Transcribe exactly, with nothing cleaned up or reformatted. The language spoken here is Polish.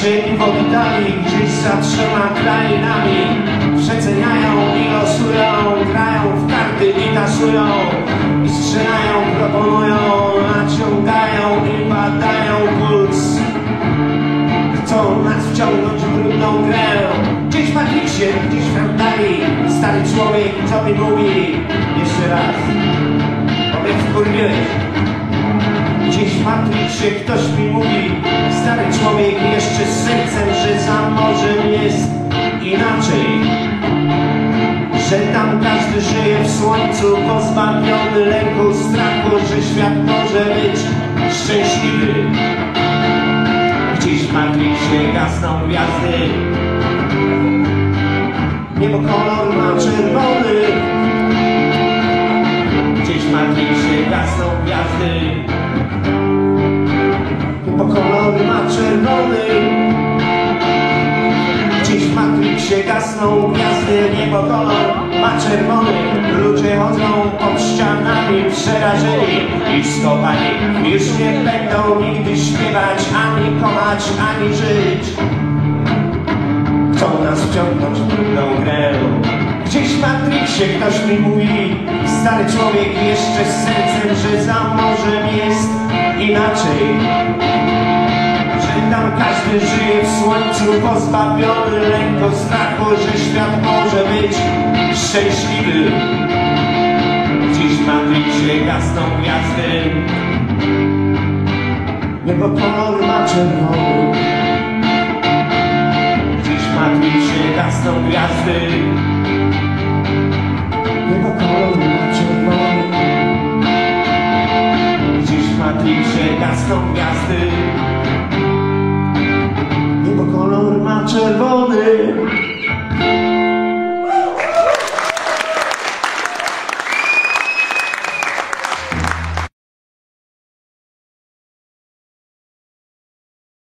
siebie w oddali, gdzieś za trzema krainami. Przeceniają i losują, grają w karty i tasują, i strzelają, proponują, naciągają i badają puls. Chcą nas wciągnąć w brudną grę. Gdzieś w Matrixie, gdzieś w Frontali, stary człowiek, co mi mówi? Jeszcze raz, bo mnie wkurwiłeś. Gdzieś w Matrixie ktoś mi mówi, stary człowiek jeszcze z sercem, że za morzem jest inaczej, że tam każdy żyje w słońcu, pozbawiony lęku, strachu, że świat może być szczęśliwy. Gdzieś w Matrixie gasną gwiazdy, niebo kolor ma czerwony. Gdzieś w Matrixie gasną gwiazdy, niebo kolor ma czerwony. Gdzieś w Matrixie gasną gwiazdy, niebo kolor ma czerwony. Ludzie chodzą pod ścianami przerażeni i skopani. Już nie będą nigdy śpiewać, ani kochać, ani żyć. Chcą nas wciągnąć w trudną grę. Gdzieś w Matrixie ktoś mi mówi, stary człowiek jeszcze z sercem, że za morzem jest inaczej, że tam każdy żyje w słońcu, pozbawiony lęku, strachu, że świat może być szczęśliwy. Gdzieś w Matrixie gasną gwiazdy, niebo kolor ma czerwony. Gdzieś w Matrixie gasną gwiazdy, niebo kolor ma czerwony. Gdzieś w Matrixie gasną gwiazdy.